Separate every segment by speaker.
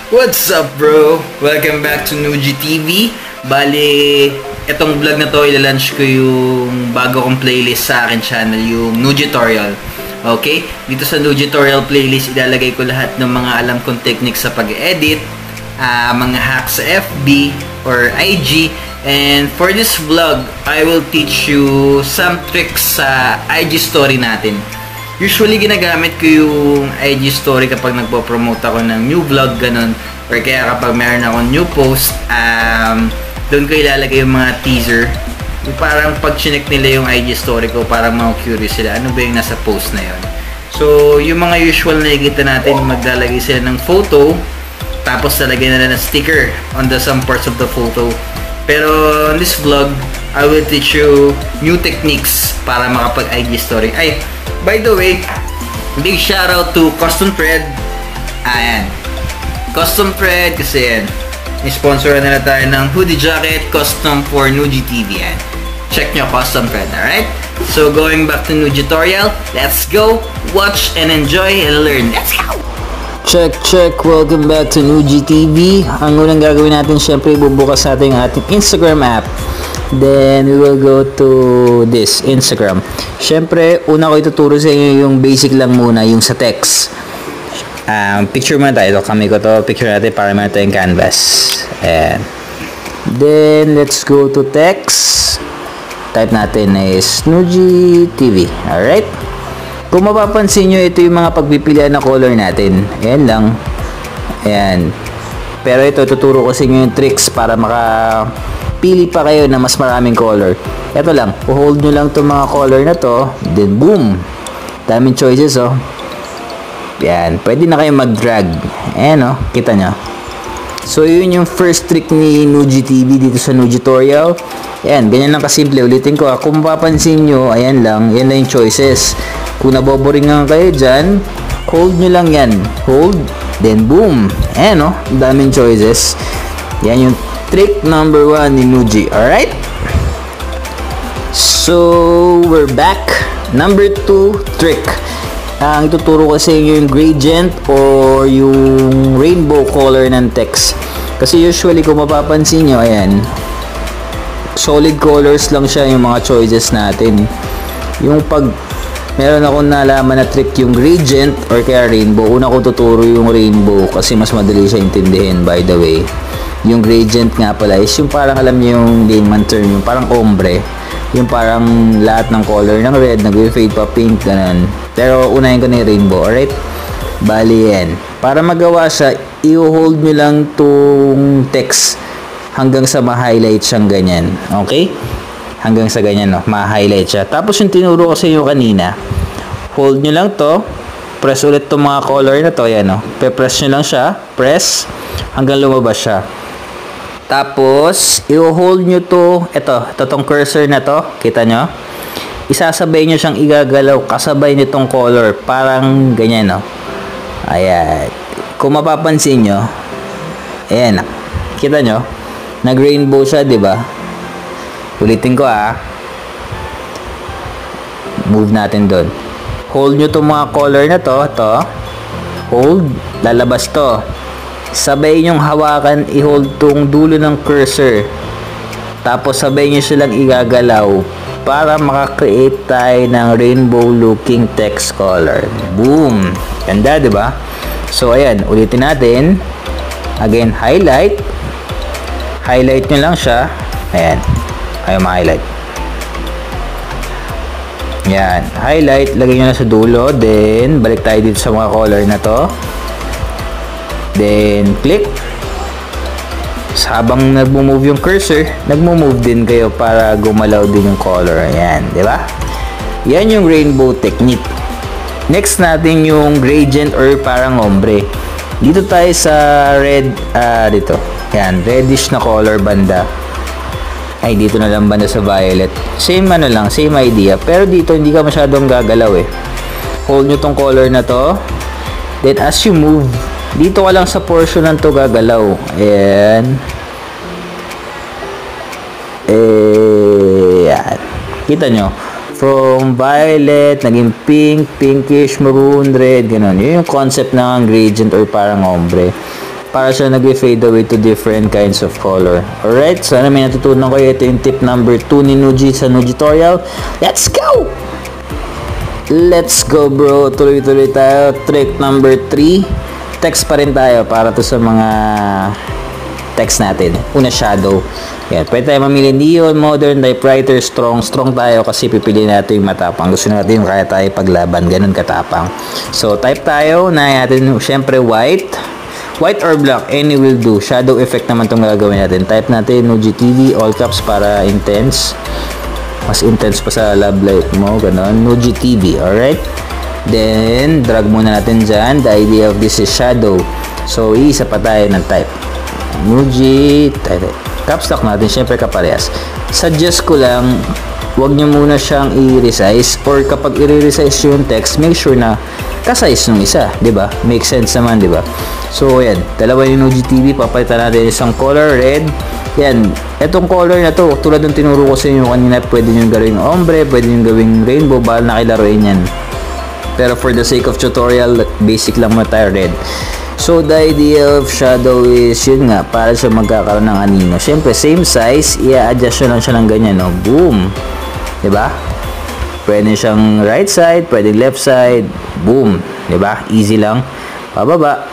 Speaker 1: What's up, bro? Welcome back to Nuji TV. Bali, itong vlog na to, ilalunch ko yung bago kong playlist sa akin channel, yung Nujitorial. Okay? Dito sa Nujitorial playlist, ilalagay ko lahat ng mga alam kong techniques sa pag-edit, mga hacks sa FB or IG. And for this vlog, I will teach you some tricks sa IG story natin. Usually, ginagamit ko yung IG story kapag nagpo-promote ako ng new vlog, ganun. Or kaya kapag meron akong new post, doon ko ilalagay yung mga teaser. Yung parang pag chinek nila yung IG story ko, parang mga curious sila, ano ba yung nasa post na yun. So, yung mga usual na nakikita natin, maglalagay sila ng photo, tapos lalagay nila ng sticker on the some parts of the photo. Pero, in this vlog, I will teach you new techniques para makapag-IG story. Ay, by the way, big shoutout to Custom Thread. Ayan. Custom Thread kasi yan. Ni-sponsor na tayo ng hoodie jacket custom for Nuji TV. Yan. Check nyo Custom Thread, alright? So, going back to Nujitorial, let's go, watch and enjoy and learn. Let's go!
Speaker 2: Check. Welcome back to Nuji TV. Ang unang gagawin natin, syempre, bubukas natin ang ating Instagram app. Then, we will go to this, Instagram. Syempre, una ko ituturo sa inyo yung basic lang muna, yung sa text. Picture muna tayo. Ito, kami ko to. Picture natin para meron tayong canvas. Ayan. Then, let's go to text. Type natin is Nuji TV. Alright? Kung mapapansin nyo, ito yung mga pagpipilian na color natin. Ayan lang. Ayan. Pero ito, tuturo ko sa inyo yung tricks para pili pa kayo na mas maraming color. Ito lang, hold nyo lang itong mga color na to, then boom! Daming choices, oh. Yan, pwede na kayo mag-drag. Ayan, oh, kita nyo. So, yun yung first trick ni Nuji TV dito sa Nujitorial. Ayan, ganyan lang kasimple. Ulitin ko, kung mapapansin nyo, ayan lang, yan lang yung choices. Kung naboboringan kayo dyan, hold nyo lang yan. Hold, then boom! Ayan, oh, daming choices. Yan yung trick number 1 ni Nuji. Alright? So, we're back. Number 2 trick. Ang tuturo ko sa inyo yung gradient or yung rainbow color ng text. Kasi usually, kung mapapansin nyo, ayan, solid colors lang siya yung mga choices natin. Yung pag meron akong nalaman na trick yung gradient or kaya rainbow, una ko tuturo yung rainbow kasi mas madali siya intindihin, by the way. Yung gradient nga pala is yung parang alam niyo yung layman term, yung parang ombre. Yung parang lahat ng color ng red, nag-fade pa pink, ganun. Pero unahin ko na yung rainbow, alright? Bali yan. Para magawa siya, i-hold nyo lang tong text hanggang sa ma-highlight siyang ganyan. Okay? Hanggang sa ganyan, no? Ma-highlight siya. Tapos yung tinuro ko sa inyo kanina, hold nyo lang to, press ulit tong mga color na to, yan, no? Pe-press nyo lang siya, press, hanggang lumabas siya. Tapos, i-hold nyo to, ito tong cursor na to, kita nyo? Isasabay nyo siyang igagalaw kasabay nitong color, parang ganyan, no? Ayan. Kung mapapansin nyo, ayan, kita nyo? Nag-rainbow siya, di ba? Ulitin ko, move natin doon. Hold nyo tong mga color na to, hold, lalabas to. Sabay nyong hawakan, i-hold tong dulo ng cursor. Tapos sabay nyo silang igagalaw para makakreate tayo ng rainbow looking text color. Boom! Ganda, di ba? So, ayan, ulitin natin. Again, highlight. Highlight nyo lang siya. Ayan. Ayaw ma-highlight. Ayan. Highlight, lagay nyo na sa dulo. Then, balik tayo dito sa mga color na to. Then, click. So, habang nag-move yung cursor, nag-move din kayo para gumalaw din yung color. Ayan, di ba? Yan yung rainbow technique. Next natin yung gradient or parang ombre. Dito tayo sa red, dito. Ayan, reddish na color banda. Ay, dito na lang banda sa violet. Same lang, same idea. Pero dito, hindi ka masyadong gagalaw eh. Hold nyo tong color na to. Then, as you move, dito ka lang sa portion ng to gagalaw. Ayan. Ayan. Kita nyo? From violet, naging pink, pinkish, maroon, red, gano'n. Yun yung concept ng gradient or parang ombre. para siya nag-fade away to different kinds of color. Alright, sana may natutunan kayo. Ito yung tip number 2 ni Nuji sa Nujitorial. Let's go! Let's go bro, tuloy-tuloy tayo. Trick number 3, text pa rin tayo para to sa mga text natin. Una, shadow. Yan, pwede tayo mamili neon, modern, typewriter, strong tayo kasi pipili natin yung matapang. Gusto natin yung kaya tayo paglaban, ganun katapang. So type tayo, na natin syempre white or black, any will do. Shadow effect naman itong gagawin natin. Type natin Nuji TV, all caps para intense. Mas intense pa sa love life mo, ganun. Nuji TV, alright? Then, drag muna natin dyan. The idea of this is shadow. So, isa pa tayo ng type. Nuji, caps lock natin, syempre kaparehas. Suggest ko lang, huwag nyo muna siyang i-resize, or kapag i-resize yung text, make sure na ka-size nung isa, di ba? Make sense naman, di ba? So, yan. Dalawa yung Nuji TV, papalitan natin isang color, red. Yan, etong color na to, tulad ng tinuro ko sa inyo kanina, pwede nyo gawing ombre, pwede nyo gawing rainbow, bahal na kilaruin yan. Pero for the sake of tutorial, basic lang muna tayo, red. So, the idea of shadow is, yun nga, para siya magkakaroon ng anino. Siyempre, same size, i-adjust nyo lang siya ng ganyan, no? Boom! Diba? Pwede siyang right side, pwede left side, boom! Diba? Easy lang. Pababa.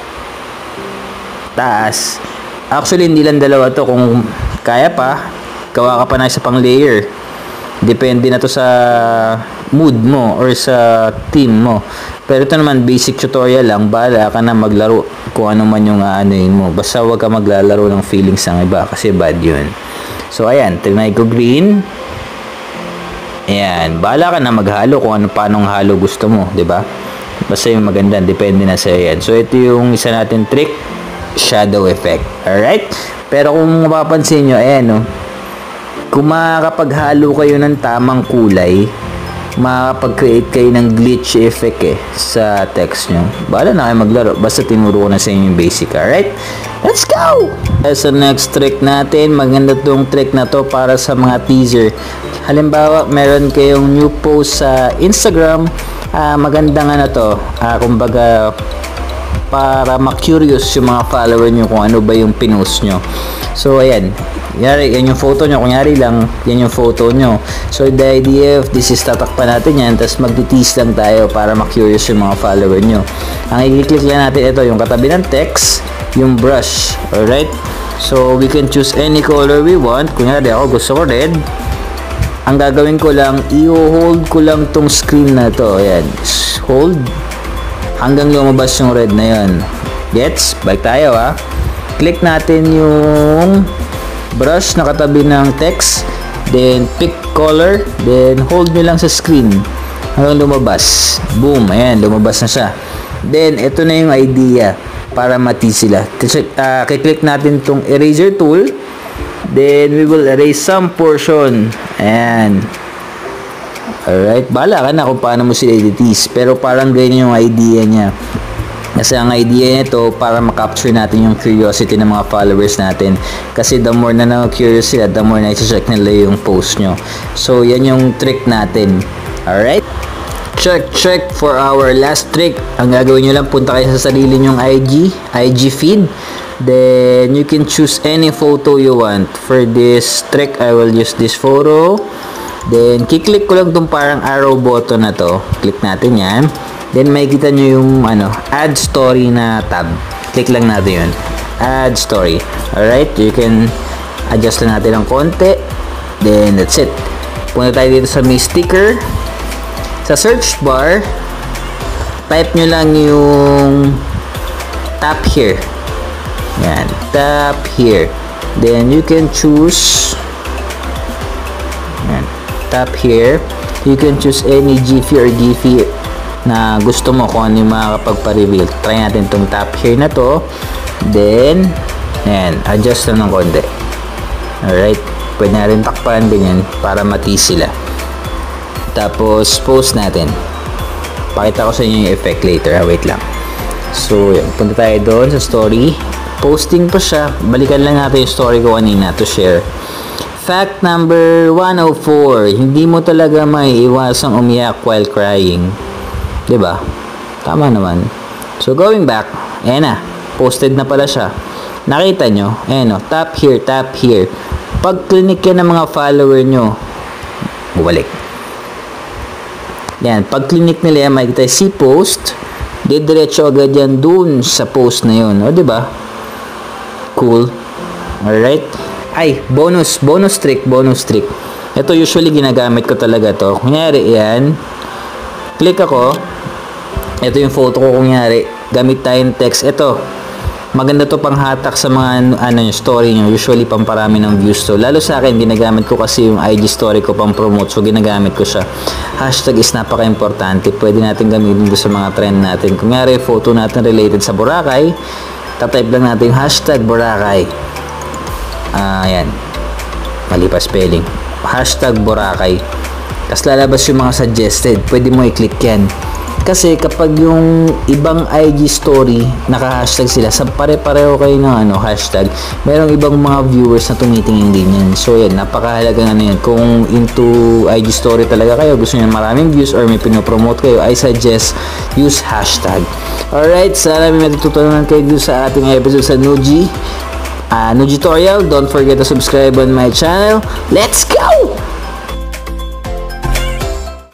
Speaker 2: Taas. Actually, hindi lang dalawa to. Kung kaya pa, gawa ka pa na isa pang layer. Depende na to sa mood mo or sa team mo. Pero ito naman, basic tutorial lang. Bahala ka na maglaro kung ano man yung aanuin mo. Basta huwag ka maglalaro ng feelings ng iba kasi bad yun. So, ayan. Tinry ko green. Ayan. Bahala ka na maghalo kung ano paanong halo gusto mo. Diba? Basta yung maganda. Depende na sa'yo yan. So, ito yung isa natin trick. Shadow effect. Alright? Pero kung mapapansin nyo, ayan, no? Kung makakapaghalo kayo ng tamang kulay, makakapag-create kayo ng glitch effect sa text nyo. Bahala na kayo maglaro. Basta tinuro ko na sa inyo yung basic. Alright? Let's go! Sa next trick natin, maganda tong trick na to para sa mga teaser. Halimbawa, meron kayong new post sa Instagram. Maganda nga na to. Kumbaga, para ma-curious yung mga follower nyo kung ano ba yung pinost nyo. So, ayan. Kunyari, yan yung photo nyo. Kunyari lang, yan yung photo nyo. So, the idea of this is tatakpan natin yan, tapos mag-tease lang tayo para ma-curious yung mga follower nyo. Ang i-click lang natin ito, yung katabi ng text, yung brush. Alright? So, we can choose any color we want. Kunyari, ako gusto ko red. Ang gagawin ko lang, i-hold ko lang tong screen na to. Ayan. Hold. Hanggang lumabas yung red na yun. Gets? Balik tayo ha. Click natin yung brush na katabi ng text. Then pick color. Then hold nyo lang sa screen. Hanggang lumabas. Boom. Ayan. Lumabas na siya. Then ito na yung idea para matisi sila. Kiklik natin tong eraser tool. Then we will erase some portion. Ayan. Alright, bahala ka na kung paano mo sila i-tease. Pero parang ganyan yung idea niya. Kasi ang idea nito para makapture natin yung curiosity ng mga followers natin. Kasi the more na na-curious sila, the more na i-check nila yung post nyo. So, yan yung trick natin. Alright? Check for our last trick. Ang gagawin nyo lang, punta kayo sa sarili nyong IG feed. Then, you can choose any photo you want. For this trick, I will use this photo. Then, kiklik ko lang itong parang arrow button na to. Click natin yan. Then, makikita nyo yung add story na tab. Click lang natin yun. Add story. Alright, you can adjust lang natin ng konti. Then, that's it. Punta tayo dito sa may sticker. Sa search bar, type nyo lang yung tap here. Yan. Tap here. Then, you can choose tap here. You can choose any Giphy or Giphy na gusto mo kung ano yung makakapagpa-reveal. Try natin itong tap here na to. Then, ayan, adjust lang ng konti. Alright. Pwede na rin takpan, ganyan, para matisi sila. Tapos, post natin. Pakita ko sa inyo yung effect later. Wait lang. So, yan. Punta tayo doon sa story. Posting pa siya. Balikan lang natin yung story ko kanina to share. Fact number 104. Hindi mo talaga maiiwasang umiyak while crying. Diba? Tama naman. So, going back. Ayan na. Posted na pala siya. Nakita nyo? Ayan o. Tap here, tap here. Pag clinic yan ng mga follower nyo, bumalik. Yan. Pag clinic nila yan, makikita see post. Didiretso agad yan dun sa post na yun. O, diba? Cool. Alright. Ay, bonus trick. Ito usually ginagamit ko talaga to. Kunyari, yan. Click ako. Ito yung photo ko, kunyari. Gamit tayong text. Ito. Maganda to pang hatak sa mga yung story nyo. Usually pamparami ng views to. Lalo sa akin, ginagamit ko kasi yung IG story ko pang promote. So, ginagamit ko siya. Hashtag is napaka-importante. Pwede natin gamitin doon sa mga trend natin. Kunyari, photo natin related sa Boracay. Tatype lang natin yung hashtag Boracay. Ayan. Mali pa spelling. Hashtag Boracay. Tapos lalabas yung mga suggested. Pwede mo i-click yan. Kasi kapag yung ibang IG story, naka-hashtag sila, sa pare-pareho kayo ng hashtag, merong ibang mga viewers na tumitingin din yan. So yan, napakahalaga yan. Kung into IG story talaga kayo, gusto nyo maraming views or may pinopromote kayo, I suggest use hashtag. Alright, sana may matutunan kayo dito sa ating episode sa Nuji Tutorial. Don't forget to subscribe on my channel. Let's go!